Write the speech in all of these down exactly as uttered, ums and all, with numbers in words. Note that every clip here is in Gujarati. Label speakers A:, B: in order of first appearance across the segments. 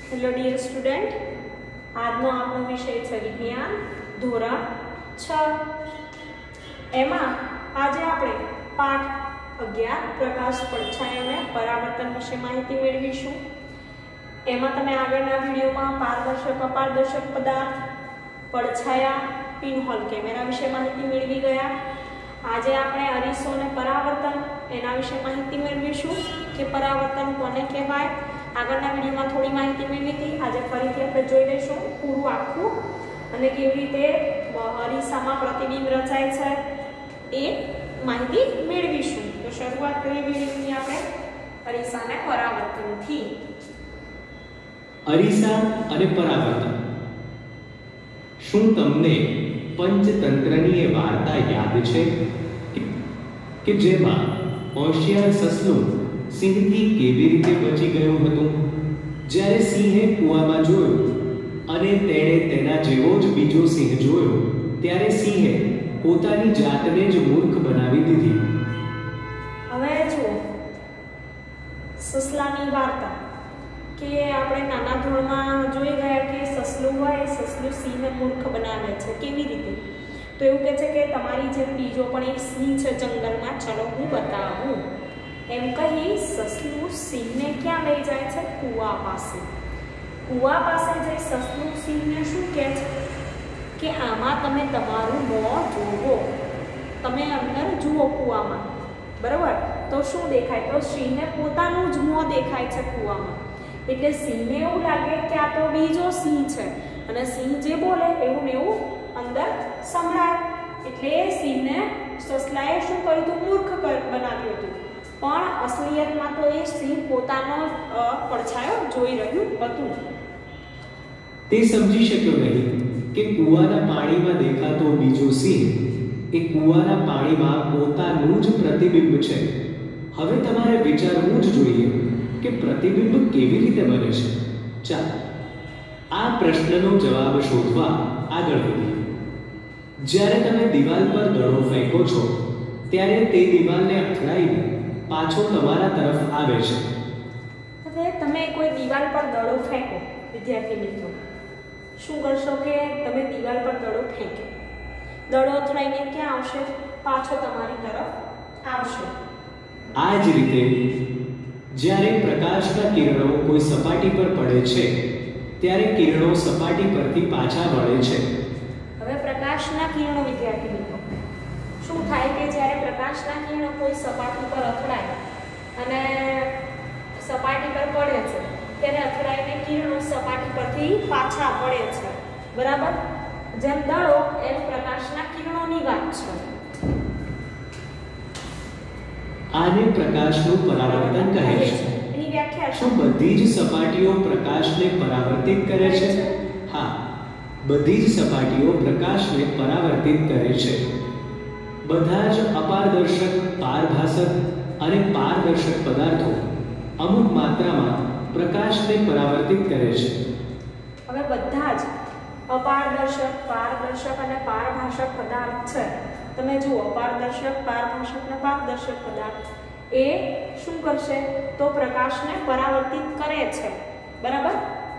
A: હેલો ડિયર સ્ટુડન્ટ, આજનો આપણો વિષય છે વિજ્ઞાન ધોરણ છ. એમાં આજે આપણે પાઠ અગિયાર પ્રકાશ, પડછાયા અને પરાવર્તન વિશે માહિતી મેળવીશું. એમાં તમે આગળના વિડીયોમાં પારદર્શક, અપારદર્શક પદાર્થ, પડછાયા, પિનહોલ કેમેરા વિશે માહિતી મેળવી ગયા. આજે આપણે અરીસો અને પરાવર્તન એના વિશે માહિતી મેળવીશું કે પરાવર્તન કોને કહેવાય. આગળના વિડીયોમાં થોડી માહિતી મેળવી હતી, આજે ફરીથી આપણે જોઈ લઈશું પૂરું આખું અને કેવી રીતે અરીસામાં પ્રતિબિંબ રચાય છે એ માહિતી મેળવીશું. તો શરૂઆત કરીએ વિડીયોની આપણે અરીસા અને પરાવર્તનથી.
B: અરીસા અને પરાવર્તન. શું તમને પંચતંત્રની એ વાર્તા યાદ છે કે જેમાં હોશિયાર સસલું સિંહથી કેવી રીતે બચી ગયું હતું? જ્યારે સિંહે કૂવામાં જોયું અને તેણે તેના જેવો જ બીજો સિંહ જોયો ત્યારે સિંહે પોતાની જાતને જ મૂર્ખ બનાવી દીધી.
A: હવે જુઓ સસલાની વાર્તા કે આપણે નાના ધોરણમાં જોઈ ગયા કે સસલું હોય, સસલું સિંહને મૂર્ખ બનાવે છે. કેવી રીતે? તો એવું કહે છે કે તમારી જેમ બીજો પણ એક સિંહ છે જંગલમાં, ચલો હું બતાવું એમ કહી સસલું સિંહને ક્યાં લઈ જાય છે? કૂવા પાસે. કૂવા પાસે જઈ સસલું સિંહને શું કહે છે કે આમાં તમે તમારું મોં જુઓ, તમે અંદર જુઓ કૂવામાં, બરાબર? તો શું દેખાય? તો સિંહને પોતાનું જ મોં દેખાય છે કૂવામાં. એટલે સિંહને એવું લાગે કે આ તો બીજો સિંહ છે અને સિંહ જે બોલે એવું ને એવું અંદર સંભળાય. એટલે સિંહને સસલાએ શું કર્યું હતું? મૂર્ખ બનાવ્યું હતું. પણ અસલિયતમાં તો એ સિંહ પોતાનો પડછાયો જોઈ રહ્યું હતું.
B: તે સમજી શક્યો નહીં કે કૂવાના પાણીમાં દેખાતો બીજો સિંહ એ કૂવાના પાણીમાં પોતાનું જ પ્રતિબિંબ છે. હવે તમારે વિચારવું જ જોઈએ કે પ્રતિબિંબ કેવી રીતે બને છે. ચાલો આ પ્રશ્નનો જવાબ શોધવા આગળ વધીએ. જ્યારે તમે દિવાલ પર દડો ફેંકો છો ત્યારે તે દિવાલને અથડાઈને પાછો તમારા તરફ આવે છે.
A: હવે તમે કોઈ દિવાલ પર દડો ફેંકો, વિદ્યાર્થી મિત્રો, શું કરશો કે તમે દિવાલ પર દડો ફેંકો, દડો અથડાઈને ક્યાં આવશે? પાછો તમારી તરફ આવશે.
B: આ જ રીતે જ્યારે પ્રકાશના કિરણો કોઈ સપાટી પર પડે છે ત્યારે કિરણો સપાટી પરથી પાછા વળે છે.
A: હવે પ્રકાશના કિરણો, વિદ્યાર્થી મિત્રો, શું થાય કે જ્યારે પ્રકાશના કિરણો કોઈ સપાટી પર અથડાય અને સપાટી પર પડે છે ત્યારે અથડાઈને કિરણો સપાટી પરથી પાછા પડે છે, બરાબર? જેમ દડો એમ પ્રકાશના કિરણોની વાત છે.
B: આને પ્રકાશનું પરાવર્તન કહે છે.
A: એની વ્યાખ્યા
B: શું બધી જ સપાટીઓ પ્રકાશને પરાવર્તિત કરે છે? હા, બધી જ સપાટીઓ પ્રકાશને પરાવર્તિત કરે છે. બધા જ અપારદર્શક, પારભાસક અને પારદર્શક પદાર્થો અમુક માત્રામાં પ્રકાશને પરાવર્તિત કરે છે.
A: હવે બધા જ અપારદર્શક, પારદર્શક અને પારભાસક પદાર્થ છે. તમે જુઓ, અપારદર્શક, પારભાસક અને પારદર્શક પદાર્થ એ શું કરશે? તો પ્રકાશને પરાવર્તિત કરે છે, બરાબર?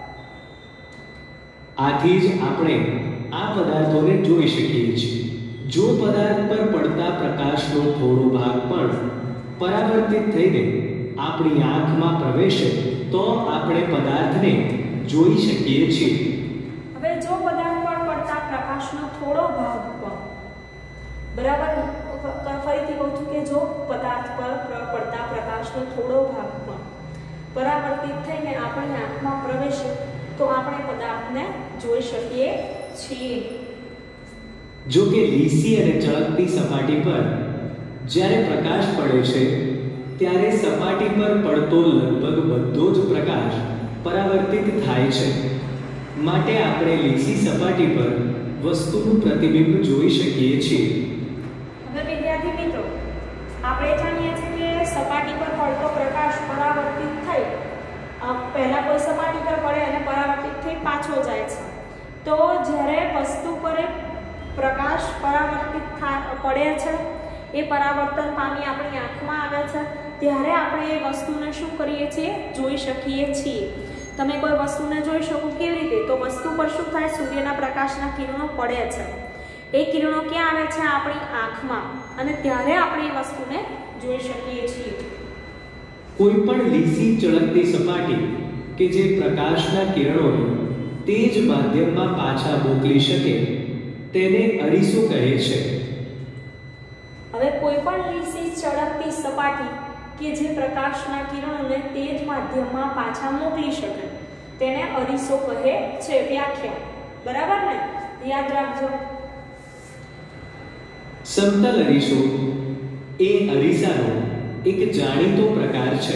B: આથી જ આપણે આ પદાર્થોને જોઈ શકીએ છીએ. જો પદાર્થ પર પડતા પ્રકાશનો થોડો ભાગ પણ પરાવર્તિત થઈને આપણી આંખમાં પ્રવેશે તો આપણે પદાર્થને જોઈ શકીએ છીએ.
A: હવે જો પદાર્થ પર પડતા પ્રકાશનો થોડો ભાગ પણ, બરાબર, ફરીથી કહું છું કે જો પદાર્થ પર પડતા પ્રકાશનો થોડો ભાગ પણ પરાવર્તિત થઈને આપણી આંખમાં પ્રવેશે તો આપણે પદાર્થને જોઈ શકીએ છીએ.
B: જો કે લીસી અને ચળકતી સપાટી પર જ્યારે પ્રકાશ પડે છે ત્યારે સપાટી પર પડતો લગભગ બધો જ પ્રકાશ પરાવર્તિત થાય છે. માટે આપણે લીસી સપાટી પર વસ્તુનું પ્રતિબિંબ જોઈ શકીએ છીએ.
A: હવે વિદ્યાર્થી મિત્રો, આપણે જાણીએ છીએ કે સપાટી પર પડતો પ્રકાશ પરાવર્તિત થઈ પહેલા કોઈ સપાટી પર પડે અને પરાવર્તિત થઈ પાછો જાય છે. તો જ્યારે વસ્તુ પર પ્રકાશ પરાવર્તિત પડે છે, એ પરાવર્તન પામી આપણી આંખમાં આવે છે ત્યારે આપણે એ વસ્તુને શું કરીએ છીએ? જોઈ શકીએ છીએ. તમે કોઈ વસ્તુને જોઈ શકો કેવી રીતે? તો વસ્તુ પર શું થાય? સૂર્યના પ્રકાશના કિરણો પડે છે. એ કિરણો ક્યાં આવે છે? આપણી આંખમાં, અને ત્યારે આપણે એ વસ્તુને જોઈ શકીએ છીએ.
B: કોઈ પણ લીસી ચળકતી સપાટી કે જે પ્રકાશના કિરણોને તે જ માધ્યમમાં પાછા મોકલી શકે તેને અરીસો કહે છે.
A: હવે કોઈ પણ લીસી ચળકતી સપાટી કે જે પ્રકાશના કિરણોને તે જ માધ્યમમાં પાછા મોકલી શકે તેને અરીસો કહે છે. વ્યાખ્યા બરાબર ને? યાદ રાખજો.
B: સમતલ અરીસો એ અરીસાનો એક જાણીતો પ્રકાર છે.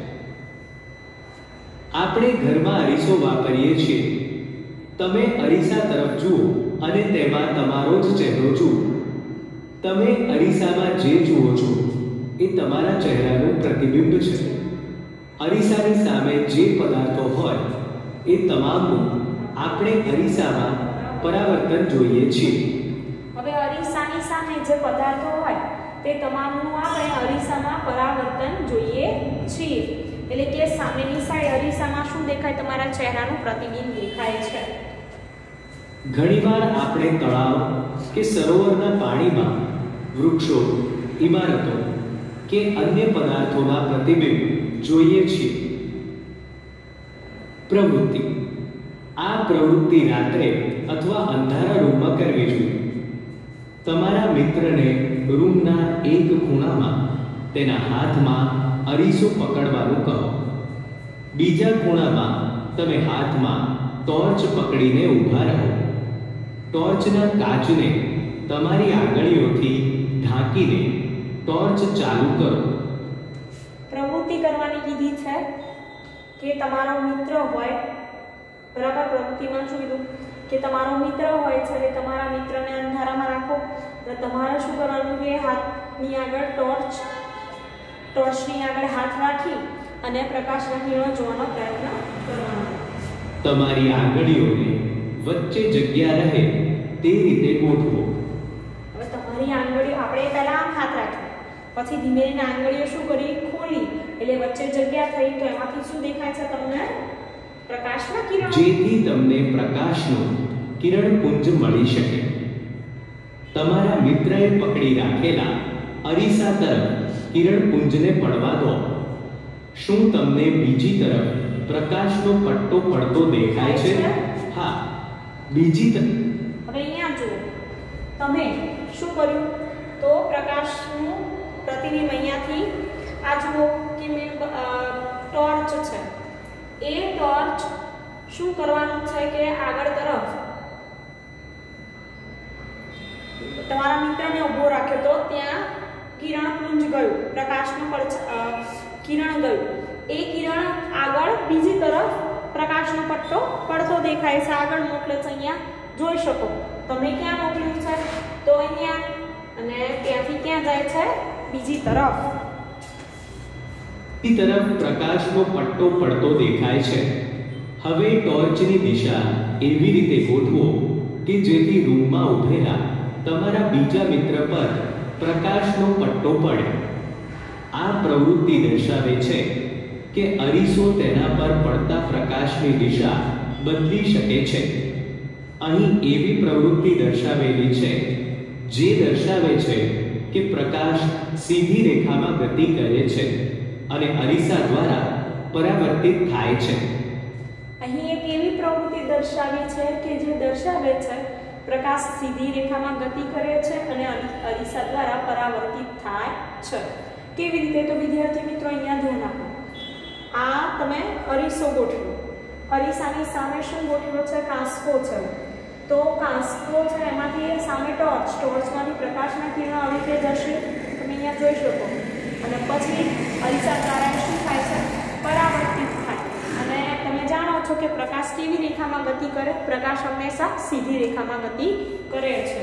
B: આપણે ઘરમાં અરીસો વાપરીએ છીએ. તમે અરીસા તરફ જુઓ અને તેમાં તમારો જ ચહેરો જુઓ. તમે અરીસામાં જે જુઓ છો એ તમારા ચહેરાનું પ્રતિબિંબ છે. અરીસાની સામે જે પદાર્થો હોય એ તમામનું આપણે અરીસામાં પરાવર્તન જોઈએ છીએ.
A: હવે અરીસાની સામે જે પદાર્થો હોય તે તમામનું આપણે અરીસામાં પરાવર્તન જોઈએ છીએ. એટલે કે સામેની સાઈડ અરીસામાં શું દેખાય? તમારા ચહેરાનું પ્રતિબિંબ દેખાય છે.
B: ઘણીવાર આપણે તળાવ કે સરોવરના પાણીમાં વૃક્ષો, ઇમારતો કે અન્ય પદાર્થોના પ્રતિબિંબ જોઈએ છીએ. પ્રવૃત્તિ. આ પ્રવૃત્તિ રાત્રે અથવા અંધારા રૂમમાં કરવી જોઈએ. તમારા મિત્રને રૂમના એક ખૂણામાં તેના હાથમાં અરીસો પકડવાનું કહો. બીજા ખૂણામાં તમે હાથમાં ટોર્ચ પકડીને ઊભા રહો. ટોર્ચના કાચને તમારી આંગળીઓથી ઢાંકીને ટોર્ચ ચાલુ કરો.
A: પ્રવૃત્તિ કરવાની વિધિ છે કે તમારો મિત્ર હોય, બરાબર? પ્રવૃત્તિમાં શું કીધું કે તમારો મિત્ર હોય છે એટલે તમારા મિત્રને અંધારામાં રાખો અને તમારે શું કરવાનું કે હાથની આગળ ટોર્ચ ટોર્ચની આગળ હાથ રાખી અને પ્રકાશના કિરણો જોવાનો પ્રયત્ન કરવાનો.
B: તમારી આંગળીઓને વચ્ચે જગ્યા રહે તે રીતે ગોઠવો.
A: હવે તમારી આંગળીઓ આપણે પહેલા આમ હાથ રાખી, પછી ધીમે ધીમે આંગળીઓ શું કરી? ખોલી, એટલે વચ્ચે જગ્યા થઈ. તો એમાંથી શું દેખાય છે તમને? પ્રકાશના કિરણો.
B: જેથી તમને પ્રકાશનું કિરણપુંજ મળી શકે. તમારા મિત્રએ પકડી રાખેલા અરીસા તરફ કિરણપુંજને પડવા દો. શું તમને બીજી તરફ પ્રકાશનો પટ્ટો પડતો દેખાય છે? હા, બીજી તરફ.
A: હવે અહીંયા જુઓ, તમે શું કર્યું? તો પ્રકાશનું પ્રતિબિંબ અહીંયાથી આ જુઓ કે મેં ટોર્ચ છે, એ ટોર્ચ શું કરવાનું છે કે આગળ તરફ તમારા મિત્રને ઊભો રાખ્યો તો ત્યાં કિરણપુંજ ગયું, પ્રકાશનું કિરણ ગયું. એ કિરણ આગળ બીજી તરફ પ્રકાશનો પટ્ટો પડતો દેખાય છે, આગળ મોકલે છે. અહીંયા જોઈ શકો તમે ક્યાં મોકલ્યું છે? તો અહીંયા, અને ત્યાંથી ક્યાં જાય છે? બીજી તરફ.
B: બીજી તરફ પ્રકાશનો પટ્ટો પડતો દેખાય છે. હવે ટોર્ચની દિશા એવી રીતે ગોઠવો કે જેથી રૂમમાં ઉભેલા તમારા બીજા મિત્ર પર પ્રકાશનો પટ્ટો પડે. આ પ્રવૃત્તિ દર્શાવે છે કે અરીસો તેના પર પડતા પ્રકાશની દિશા બદલી શકે છે. અહીં એવી પ્રવૃત્તિ દર્શાવેલી છે જે દર્શાવે છે કે પ્રકાશ સીધી રેખામાં ગતિ કરે છે અને અરીસા દ્વારા પરાવર્તિત થાય છે.
A: અહીં એક એવી પ્રવૃત્તિ દર્શાવી છે કે જે દર્શાવે છે પ્રકાશ સીધી રેખામાં ગતિ કરે છે અને અરીસા દ્વારા પરાવર્તિત થાય છે. કેવી રીતે? તો વિદ્યાર્થી મિત્રો અહીંયા ધ્યાન આપો. આ તમે અરીસો ગોઠવ્યો, અરીસાની સામે શું ગોઠવ્યો છે? કાંસકો છે. તો કાંસકો છે એમાંથી સામે ટોર્ચ, ટોર્ચમાંથી પ્રકાશના કિરણો આવી રીતે જશે, તમે અહીંયા જોઈ શકો. અને પછી અરીસા દ્વારા શું થાય છે? પરાવર્તિત થાય. અને તમે જાણો છો કે પ્રકાશ કેવી રેખામાં ગતિ કરે? પ્રકાશ હંમેશા સીધી રેખામાં ગતિ કરે છે.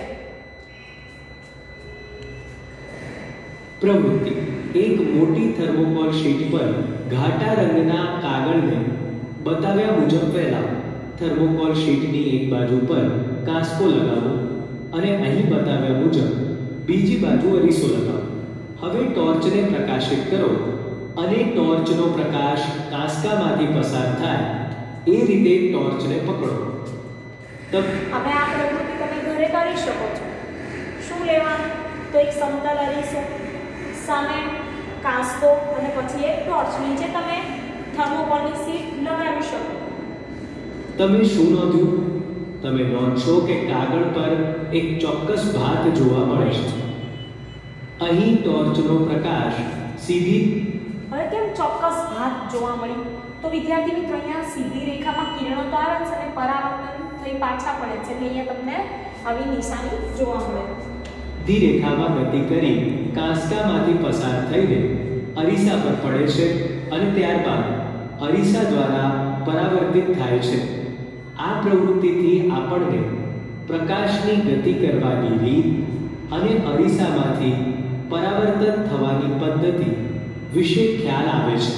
B: પ્રવૃત્તિ. એક મોટી થર્મોકોલ શીટ પર ઘાટા રંગના કાગળને બતાવ્યા મુજબ ફેલાવો. થર્મોકોલ શીટની એક બાજુ પર કાંસકો લગાવો અને અહીં બતાવ્યા મુજબ બીજી બાજુ અરીસો લગાવો. હવે ટોર્ચને પ્રકાશિત કરો અને ટોર્ચનો પ્રકાશ કાંસકામાંથી પસાર થાય એ રીતે ટોર્ચને પકડો.
A: હવે આ પ્રવૃત્તિ તમે ઘરે કરી શકો છો. શું લેવાનું? તો એક સમતલ અરીસો, સામે કાંસકો અને પછી એક ટોર્ચ. નીચે તમે થર્મોકોલની શીટ લગાવી શકો.
B: તમે શું નોંધ્યું? તમે નોંધશો કે કાગળ પર એક ચોક્કસ ભાત જોવા મળે છે. અહીં ટોર્ચનો પ્રકાશ સીધી.
A: હવે કેમ ચોક્કસ ભાત જોવા મળી? તો વિદ્યાર્થી મિત્રો અહીંયા સીધી રેખામાં કિરણો તો આવે છે અને પરાવર્તન થઈ પાછા પડે છે. એટલે અહીંયા તમને આવી નિશાની જોવા મળે.
B: સીધી રેખામાં ગતિ કરી કાંસકામાંથી પસાર થઈને અરીસા પર પડે છે અને ત્યારબાદ અરીસા દ્વારા પરાવર્તિત થાય છે. આ પ્રવૃત્તિથી આપણને પ્રકાશની ગતિ કરવાની રીત અને અરીસામાંથી પરાવર્તન થવાની પદ્ધતિ વિશે ખ્યાલ આવે છે.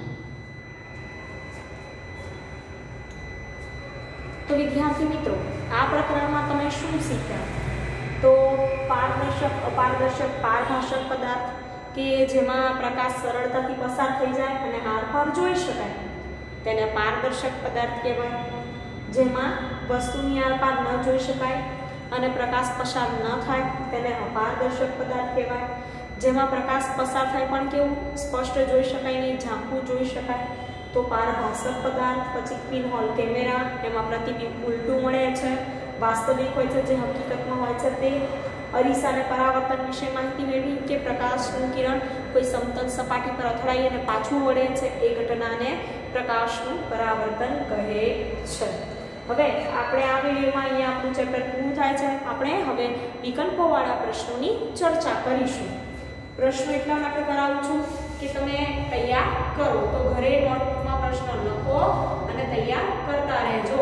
A: તો વિદ્યાર્થી મિત્રો, આ પ્રકરણમાં તમે શું શીખ્યા? તો પારદર્શક, અપારદર્શક, પારભાષક પદાર્થ કે જેમાં પ્રકાશ સરળતાથી પસાર થઈ જાય અને આરપાર જોઈ શકાય તેને પારદર્શક પદાર્થ કહેવાય. જેમાં વસ્તુની આરપાર ન જોઈ શકાય અને પ્રકાશ પસાર ન થાય તેને અપારદર્શક પદાર્થ કહેવાય. જેમાં પ્રકાશ પસાર થાય પણ કેવું સ્પષ્ટ જોઈ શકાય નહીં, ઝાંખું જોઈ શકાય તો પારભાષક પદાર્થ. પછી પિનહોલ કેમેરા, એમાં પ્રતિબિંબ ઉલટું મળે છે, વાસ્તવિક હોય છે, જે હકીકતમાં હોય છે તે. અરીસાને પરાવર્તન વિશે માહિતી મેળવી કે પ્રકાશનું કિરણ કોઈ સમતલ સપાટી પર અથડાઈ અને પાછું વળે છે, એ ઘટનાને પ્રકાશનું પરાવર્તન કહે છે. હવે આપણે આ વિડીયોમાં અહીંયા આપણું ચેપ્ટર પૂરું થાય છે. આપણે હવે વિકલ્પોવાળા પ્રશ્નોની ચર્ચા કરીશું. પ્રશ્નો એટલા માટે કરાવું છું કે તમે તૈયાર કરો. તો ઘરે નોટબુકમાં પ્રશ્ન લખો અને તૈયાર કરતા રહેજો.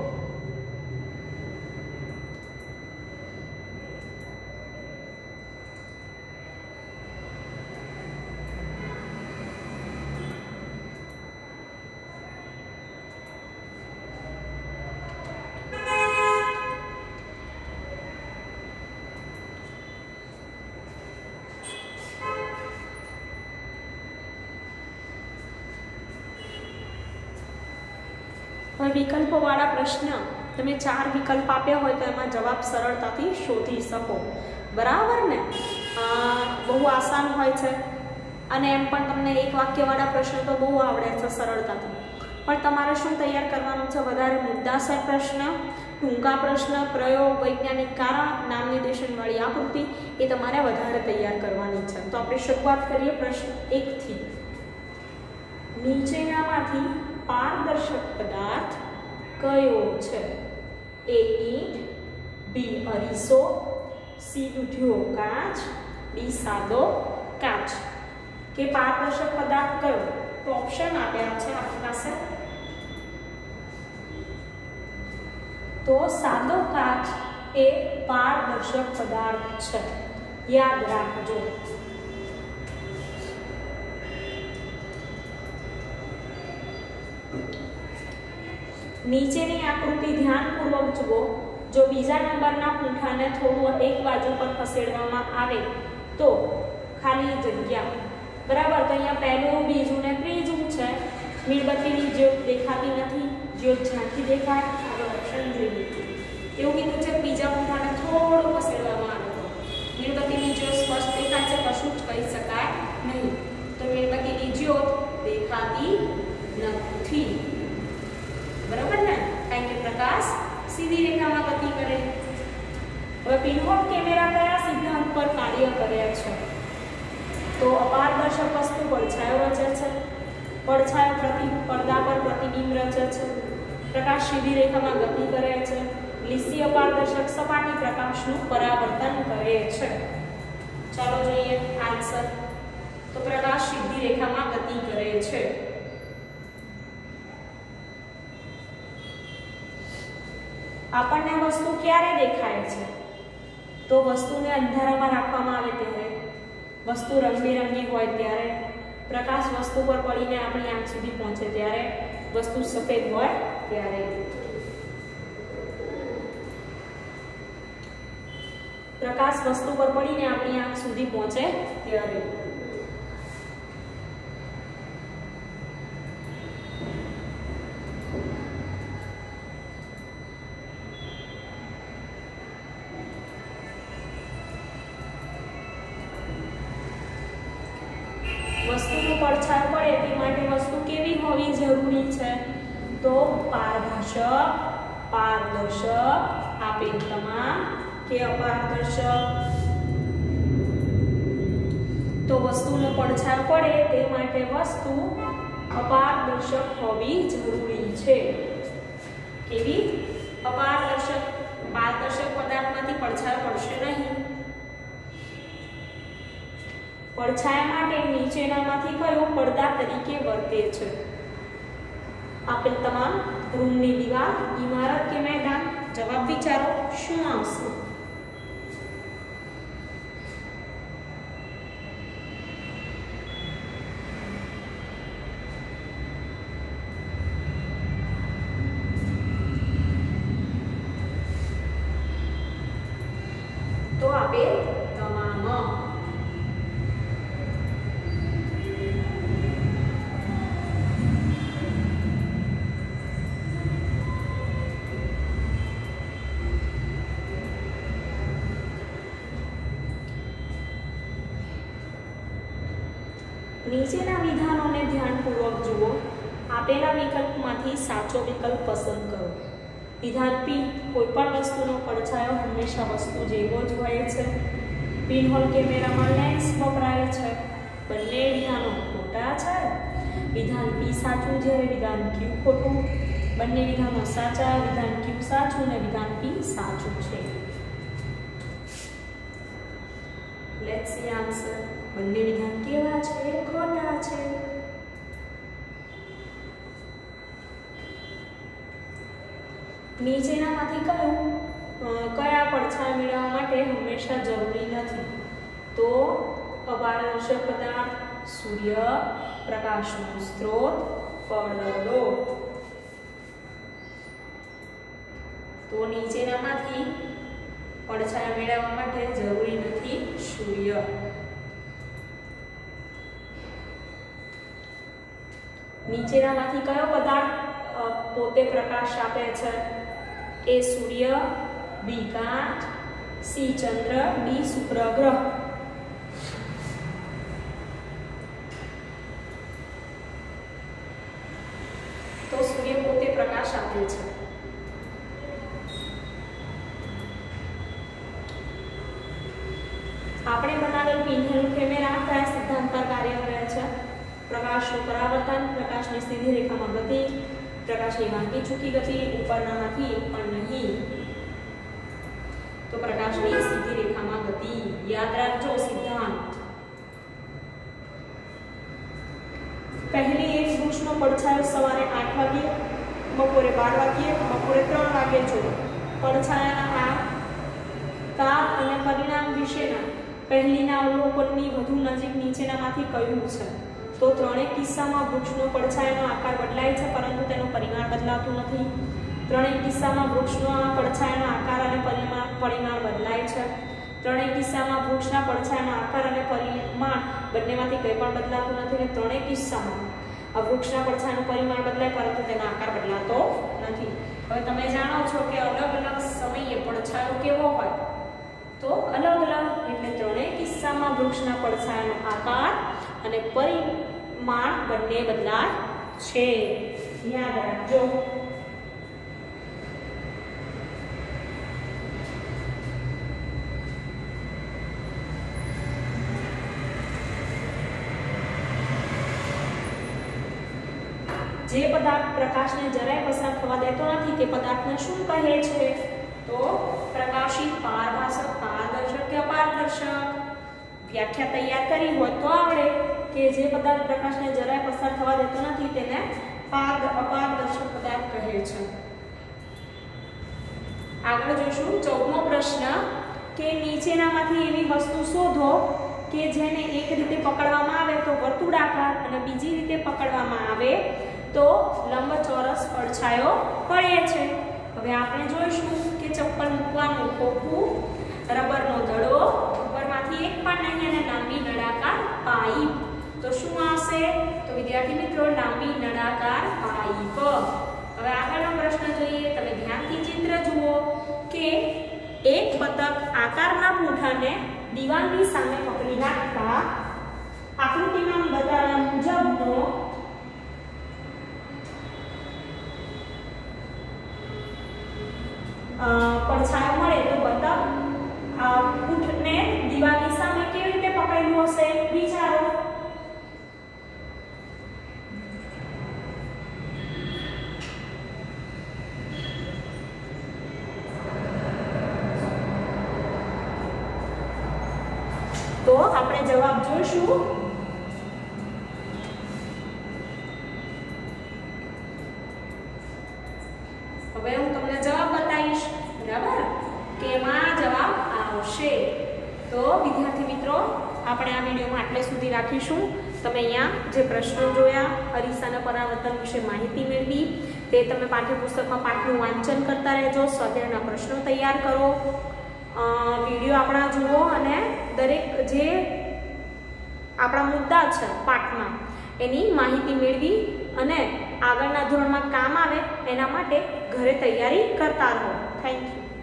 A: હવે વિકલ્પોવાળા પ્રશ્ન તમે ચાર વિકલ્પ આપ્યા હોય તો એમાં જવાબ સરળતાથી શોધી શકો. બરાબર ને? બહુ આસાન હોય છે અને એમ પણ તમને એક વાક્યવાળા પ્રશ્નો તો બહુ આવડે છે સરળતાથી. પણ તમારે શું તૈયાર કરવાનું છે? વધારે મુદ્દાસર પ્રશ્ન, ટૂંકા પ્રશ્ન, પ્રયોગ, વૈજ્ઞાનિક કારણ, નામ નિર્દેશનવાળી આકૃતિ એ તમારે વધારે તૈયાર કરવાની છે. તો આપણે શરૂઆત કરીએ પ્રશ્ન એક થી. નીચેનામાંથી પારદર્શક પદાર્થ કયો છે? એ ઈંટ, બી અરીસો, સી દૂધિયો કાચ, ડી સાદો કાચ. કે પારદર્શક પદાર્થ કયો? તો ઓપ્શન આપ્યા છે આપણી પાસે. તો સાદો કાચ એ પારદર્શક પદાર્થ છે, યાદ રાખજો. નીચેની આકૃતિ ધ્યાનપૂર્વક જુઓ. જો બીજા નંબરના પૂંઠાને થોડું એક બાજુ પર ખસેડવામાં આવે તો ખાલી જગ્યા. બરાબર? તો અહીંયા પહેલું, બીજું ને ત્રીજું છે. મીણબત્તીની જ્યોત દેખાતી નથી, જ્યોત ઝાંખી દેખાય. આગળ ઓપ્શન જોઈએ. એવું કીધું છે બીજા પૂંઠાને થોડું ખસેડવામાં આવે તો મીણબત્તીની જ્યોત સ્પષ્ટ દેખાય છે, કશું જ કહી શકાય નહીં. તો મીણબત્તીની જ્યોત દેખાતી નથી. બરાબર ને? કારણ કે પ્રકાશ સીધી રેખામાં ગતિ કરે. હવે પિનહોલ કેમેરા કયા સિદ્ધાંત પર કાર્ય કરે છે? તો અપારદર્શક વસ્તુ પડછાયો રચે છે, પડછાયો પ્રતિ પડદા પર પ્રતિબિંબ રચે છે, પ્રકાશ સીધી રેખામાં ગતિ કરે છે, લીસી અપારદર્શક સપાટી પ્રકાશનું પરાવર્તન કરે છે. ચાલો જોઈએ આન્સર. તો પ્રકાશ સીધી રેખામાં ગતિ કરે છે. આપણને વસ્તુ ક્યારે દેખાય છે? તો વસ્તુને અંધારામાં રાખવામાં આવે ત્યારે, વસ્તુ રંગબેરંગી હોય ત્યારે, પ્રકાશ વસ્તુ પર પડીને આપણી આંખ સુધી પહોંચે ત્યારે, વસ્તુ સફેદ હોય ત્યારે. પ્રકાશ વસ્તુ પર પડીને આપણી આંખ સુધી પહોંચે ત્યારે. વસ્તુનો પડછાયો પડે તે માટે વસ્તુ કેવી હોવી જરૂરી છે? તો પારભાષક, પારદર્શક આપેલ તમામ કે અપારદર્શક. તો વસ્તુનો પડછાયો પડે તે માટે વસ્તુ અપારદર્શક હોવી જરૂરી છે. કેવી? અપારદર્શક. પારદર્શક પદાર્થમાંથી પડછાયો પડશે નહીં. પડછાયા માટે નીચેનામાંથી કયો પડદા તરીકે વર્તે છે? આપેલ તમામ રૂમની દીવાલ, ઇમારત કે મેદાન? જવાબ વિચારો, શું આવશે? તો આપેલ તમામ. નીચેના વિધાનોને ધ્યાનપૂર્વક જુઓ. આપેલા વિકલ્પમાંથી સાચો વિકલ્પ પસંદ કરો. વિધાન પી, કોઈપણ વસ્તુનો પડછાયો હંમેશા વસ્તુ જેવો જ હોય છે. પિનહોલ કેમેરામાં લેન્સ વપરાય છે. બંને વિધાનો ખોટા છે. વિધાન પી સાચું જ્યારે વિધાન ક્યુ ખોટું. બંને વિધાનો સાચા, વિધાન ક્યુ સાચું અને વિધાન પી સાચું છે. Let's see answer. બંને વિધાન કેવા છે? ખોટા છે. નીચેનામાંથી કયું કયા પડછાયા મેળવવા માટે હંમેશા જરૂરી નથી? તો અપારદર્શક પદાર્થ, સૂર્ય, પ્રકાશનો સ્ત્રોત, પડદો. તો નીચેનામાંથી પડછાયા મેળવવા માટે જરૂરી નથી સૂર્ય. નીચેનામાંથી કયો પદાર્થ પોતે પ્રકાશ આપે છે? એ સૂર્ય, બી કાંચ, સી ચંદ્ર, ડી શુક્ર ગ્રહ. તો સૂર્ય પોતે પ્રકાશ આપે છે. આપણે બનાવેલ પિનહોલ કેમેરા કયા સિદ્ધાંત પર કાર્ય કરે છે? પ્રકાશનું પરાવર્તન, પ્રકાશની સીધી રેખામાં ગતિ, પ્રકાશની વાંકી ચૂકી ગતિ, ઉપરનામાંથી એક પણ નહીં. તો પ્રકાશની સીધી રેખામાં ગતિ. યાદ રાખજો સિદ્ધાંત. પહેલી એક વૃક્ષનો પડછાયો સવારે આઠ વાગ્યે, બપોરે બાર વાગ્યે, બપોરે ત્રણ વાગ્યે જો. પડછાયાના આ કાળ અને પરિણામ વિશેના પહેલીના અવલોકનની વધુ નજીક નીચેનામાંથી કયું છે? તો ત્રણેય કિસ્સામાં વૃક્ષનો પડછાયાનો આકાર બદલાય છે પરંતુ તેનું પરિમાણ બદલાતું નથી. ત્રણેય કિસ્સામાં વૃક્ષનો પડછાયાનો આકાર અને પરિમાણ પરિમાણ બદલાય છે. ત્રણેય કિસ્સામાં વૃક્ષના પડછાયાનો આકાર અને પરિમાણ બંનેમાંથી કંઈ પણ બદલાતું નથી અને ત્રણેય કિસ્સામાં આ વૃક્ષના પડછાયાનું પરિમાણ બદલાય પરંતુ તેનો આકાર બદલાતો નથી. હવે તમે જાણો છો કે અલગ અલગ સમયે પડછાયો કેવો હોય? તો અલગ અલગ. એટલે ત્રણેય કિસ્સામાં વૃક્ષના પડછાયાનો આકાર અને પરિમાણ બંને બદલાય છે. યાદ રાખજો. જે પદાર્થ પ્રકાશને જરાય પસાર થવા દેતો નથી તે પદાર્થને શું કહે છે? તો પ્રકાશિત, પારભાષક, પારદર્શક કે અપારદર્શક. વ્યાખ્યા તૈયાર કરી હોય તો આવડે કે જે પદાર્થ પ્રકાશને જરાય પસાર થવા દેતો નથી તેને પાર અપારદર્શક પદાર્થ કહે છે. આગળ જોશું ચૌદમો પ્રશ્ન કે નીચેનામાંથી એવી વસ્તુ શોધો કે જેને એક રીતે પકડવામાં આવે તો વર્તુળાકાર અને બીજી રીતે પકડવામાં આવે તો લંબચોરસ પડછાયો પડે છે. હવે આપણે જોઈશું કે ચપ્પલ મૂકવાનું ખોખું, રબરનો દડો, ઉપરમાંથી એક પણ નહીં અને લાંબી નળાકાર પાઇપ. તો શું આવશે? તો વિદ્યાર્થી મિત્રો લાંબી નળાકાર પાઇપ. હવે આગળનો પ્રશ્ન જોઈએ. તમે ધ્યાનથી ચિત્ર જુઓ કે એક બતક આકારના પૂંઠાને દિવાલની સામે પકડી રાખતા આકૃતિમાં બતાવેલ પડછાયો મળે તો બતક આ ઊંટને દિવાલની સામે કેવી રીતે પકડેલું હશે વિચારો. તો આપણે જવાબ જોઈશું. હવે હું તમને જવાબ બતાવીશ, બરાબર, કે એમાં જવાબ આવશે. તો વિદ્યાર્થી મિત્રો, આપણે આ વિડીયોમાં આટલે સુધી રાખીશું. તમે અહીંયા જે પ્રશ્નો જોયા, અરીસાના પરાવર્તન વિશે માહિતી મેળવી, તે તમે પાઠ્યપુસ્તકમાં પાઠનું વાંચન કરતા રહેજો, સ્વાધ્યાયના પ્રશ્નો તૈયાર કરો, વિડીયો આપણા જુઓ અને દરેક જે આપણા મુદ્દા છે પાઠમાં એની માહિતી મેળવી અને આગળના ધોરણમાં કામ આવે એના માટે ઘરે તૈયારી કરતા રહો. Thank you.